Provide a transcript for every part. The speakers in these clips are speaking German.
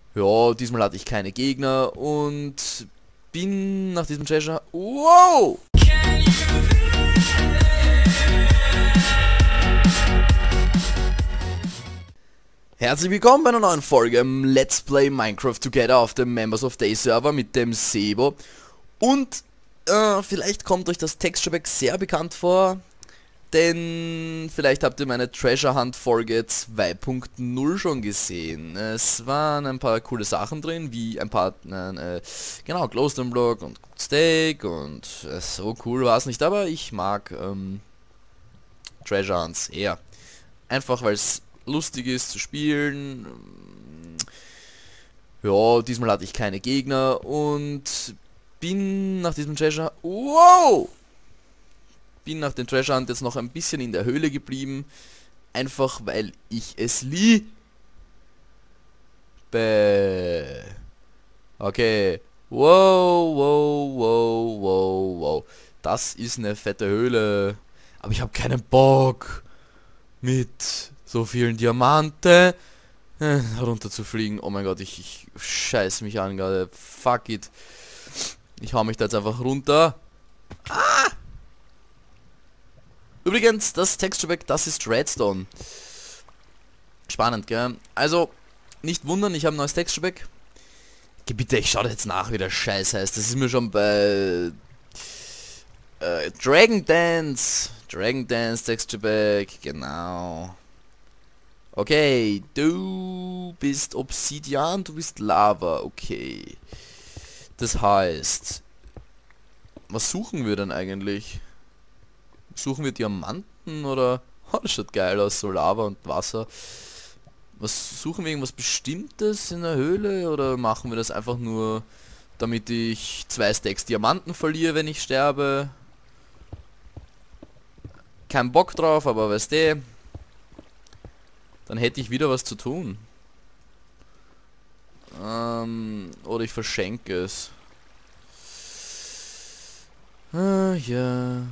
Ja, diesmal hatte ich keine Gegner und bin nach diesem Treasure... Wow! Herzlich willkommen bei einer neuen Folge im Let's Play Minecraft Together auf dem Members of Day Server mit dem Sebo. Und vielleicht kommt euch das Texture Pack sehr bekannt vor, denn vielleicht habt ihr meine Treasure Hunt Folge 2.0 schon gesehen. Es waren ein paar coole Sachen drin, wie ein paar, genau, Glowstone Block und Steak und so cool war es nicht, aber ich mag Treasure Hunts eher. Einfach weil es lustig ist zu spielen. Ja, diesmal hatte ich keine Gegner und bin nach diesem Treasure... Wow! Bin nach dem Treasure Hunt jetzt noch ein bisschen in der Höhle geblieben. Einfach weil ich es liebe. Okay. Wow, wow, wow, wow, wow. Das ist eine fette Höhle. Aber ich habe keinen Bock mit so vielen Diamanten runter zu fliegen. Oh mein Gott, ich scheiß mich an gerade. Fuck it. Ich hau mich da jetzt einfach runter. Ah! Übrigens, das Texture Pack, das ist Redstone. Spannend, gell? Also, nicht wundern, ich habe ein neues Texture Pack. Geh bitte, ich schau jetzt nach, wie der Scheiß heißt. Das ist mir schon bei Dragon Dance Texture Pack, genau. Okay, du bist Obsidian, du bist Lava, okay. Das heißt, was suchen wir denn eigentlich? Suchen wir Diamanten oder... Oh, das schaut geil aus, so Lava und Wasser. Was suchen wir, irgendwas Bestimmtes in der Höhle oder machen wir das einfach nur, damit ich 2 Stacks Diamanten verliere, wenn ich sterbe? Kein Bock drauf, aber weißt du, dann hätte ich wieder was zu tun. Oder ich verschenke es. Ja.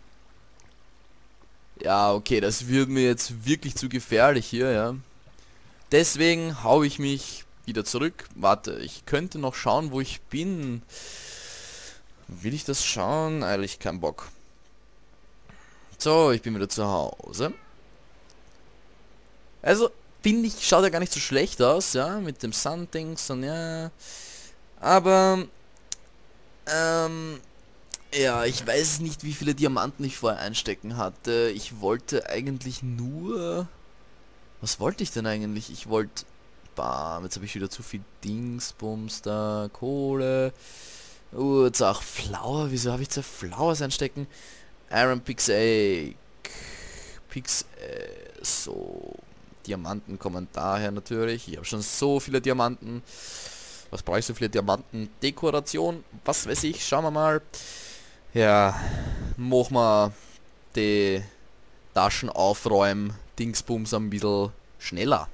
Ja, okay, das wird mir jetzt wirklich zu gefährlich hier, ja. Deswegen hau ich mich wieder zurück. Warte, ich könnte noch schauen, wo ich bin. Will ich das schauen? Eigentlich kein Bock. So, ich bin wieder zu Hause. Also, finde ich, schaut ja gar nicht so schlecht aus, ja, mit dem Sun-Dings und ja. Aber, ja, ich weiß nicht, wie viele Diamanten ich vorher einstecken hatte. Ich wollte eigentlich nur... Was wollte ich denn eigentlich? Ich wollte... Bam, jetzt habe ich wieder zu viel Dingsbums da. Kohle. Jetzt auch Flower. Wieso habe ich 2 Flowers einstecken? Iron Pickaxe. So. Diamanten kommen daher natürlich. Ich habe schon so viele Diamanten. Was brauche ich so viele Diamanten? Dekoration. Was weiß ich. Schauen wir mal. Ja. Machen wir die Taschen aufräumen. Dingsbums ein bisschen schneller.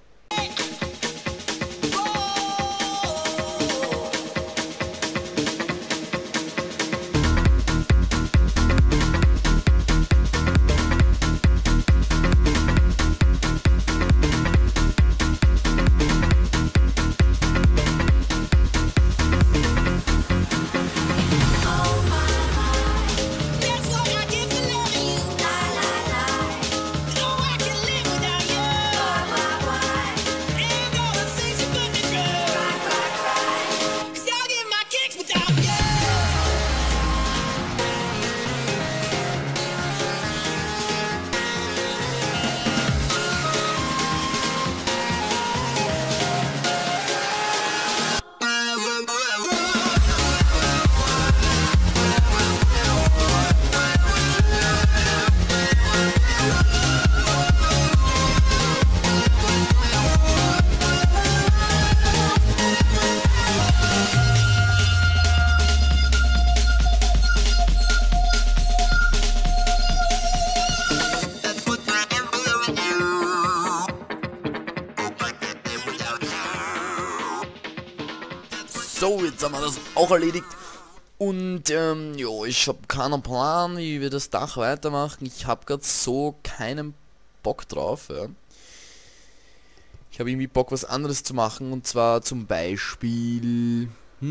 So, jetzt haben wir das auch erledigt. Und jo, ich habe keinen Plan, wie wir das Dach weitermachen. Ich habe gerade so keinen Bock drauf. Ja. Ich habe irgendwie Bock, was anderes zu machen. Und zwar zum Beispiel...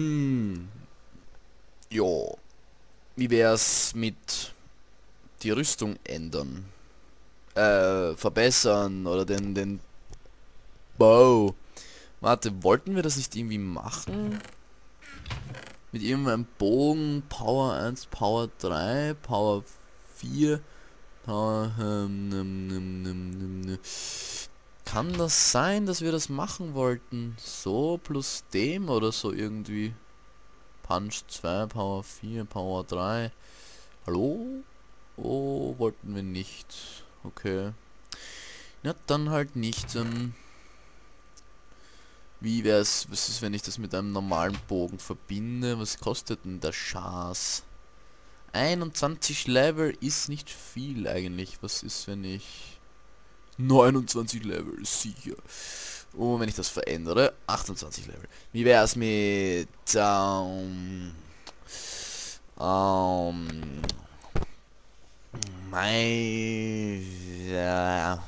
Jo. Wie wär's mit die Rüstung ändern? Verbessern oder den Bau. Warte, wollten wir das nicht irgendwie machen? Mit irgendeinem Bogen, Power 1, Power 3, Power 4, Power... Kann das sein, dass wir das machen wollten? So plus dem oder so irgendwie? Punch 2, Power 4, Power 3. Hallo? Oh, wollten wir nicht. Okay. Ja, dann halt nicht. Wie wär's, was ist, wenn ich das mit einem normalen Bogen verbinde? Was kostet denn der Schaß? 21 Level ist nicht viel eigentlich. Was ist, wenn ich... 29 Level, sicher. Und wenn ich das verändere, 28 Level. Wie wär's mit... Mei... Ja...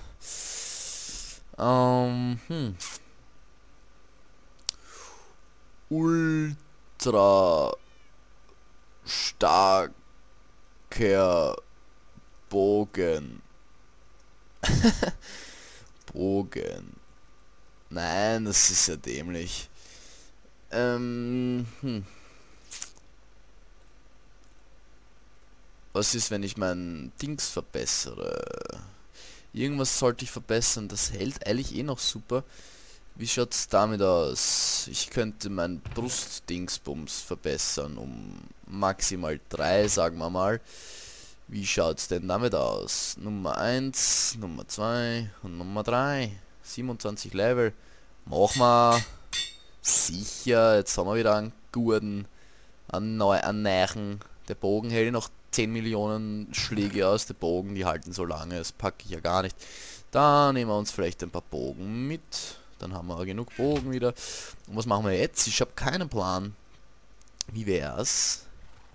Ultra starker Bogen. Bogen. Nein, das ist ja dämlich. Was ist, wenn ich mein Dings verbessere? Irgendwas sollte ich verbessern. Das hält eigentlich eh noch super. Wie schaut's damit aus? Ich könnte mein Brustdingsbums verbessern um maximal 3, sagen wir mal. Wie schaut's denn damit aus? Nummer 1, Nummer 2 und Nummer 3. 27 Level. Mach mal. Sicher, jetzt haben wir wieder einen guten, einen neuen. Der Bogen hält noch 10 Millionen Schläge aus. Der Bogen, die halten so lange, das packe ich ja gar nicht. Da nehmen wir uns vielleicht ein paar Bogen mit. Dann haben wir genug Bogen wieder. Und was machen wir jetzt? Ich habe keinen Plan. Wie wär's?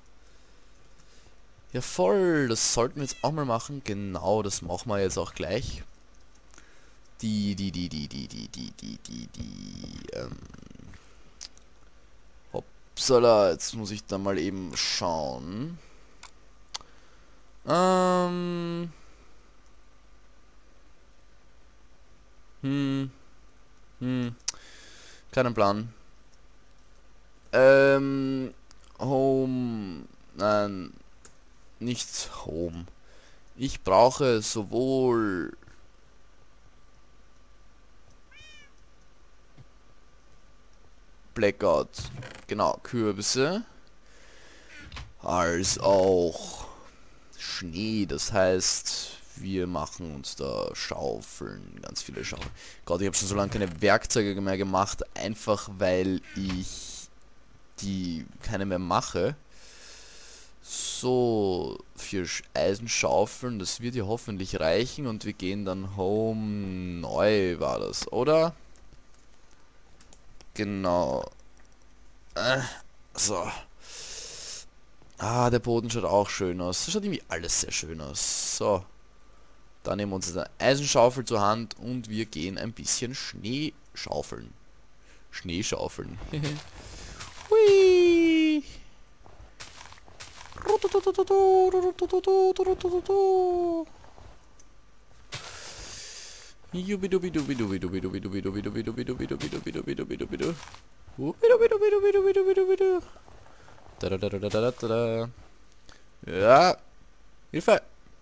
Ja voll, das sollten wir jetzt auch mal machen. Genau, das machen wir jetzt auch gleich. Hoppsala, jetzt muss ich da mal eben schauen. Keinen Plan. Home. Nein. Nicht Home. Ich brauche sowohl Blackout, genau, Kürbisse, als auch Schnee. Das heißt, wir machen uns da Schaufeln, ganz viele Schaufeln. Gott, ich habe schon so lange keine Werkzeuge mehr gemacht, einfach weil ich die keine mehr mache. So, 4 Eisenschaufeln, das wird ja hoffentlich reichen und wir gehen dann home. Neu war das, oder? Genau. So. Ah, der Boden schaut auch schön aus. Das schaut irgendwie alles sehr schön aus. So. Dann nehmen wir uns eine Eisenschaufel zur Hand und wir gehen ein bisschen Schnee schaufeln. Schneeschaufeln. Hui. Ja, Hilfe!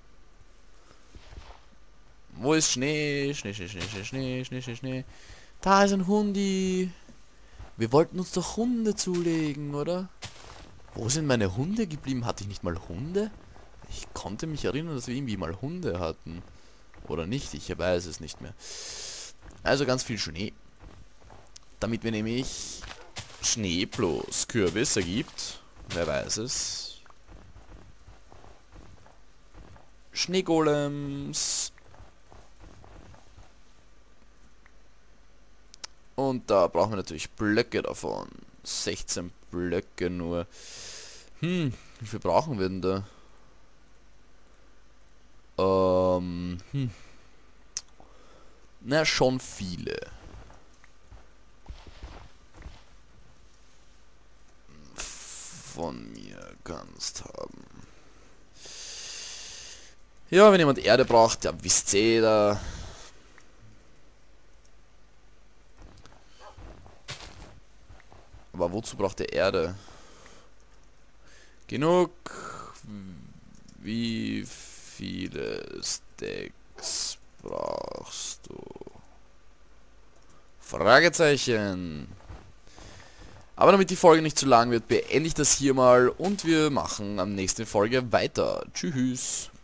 Wo ist Schnee? Schnee, Schnee, Schnee, Schnee, Schnee, Schnee, Schnee, Schnee. Da ist ein Hundi. Wir wollten uns doch Hunde zulegen, oder? Wo sind meine Hunde geblieben? Hatte ich nicht mal Hunde? Ich konnte mich erinnern, dass wir irgendwie mal Hunde hatten. Oder nicht, ich weiß es nicht mehr. Also ganz viel Schnee. Damit wir nämlich Schnee plus Kürbis ergibt. Wer weiß es. Schneegolems. Und da brauchen wir natürlich Blöcke davon. 16 Blöcke nur. Wie viel brauchen wir denn da? Na, schon viele. von mir kannst haben. Ja, wenn jemand Erde braucht, ja, wisst ihr da. Aber wozu braucht er Erde? Genug. Wie viele Stacks brauchst du? Fragezeichen. Aber damit die Folge nicht zu lang wird, beende ich das hier mal und wir machen am nächsten Folge weiter. Tschüss.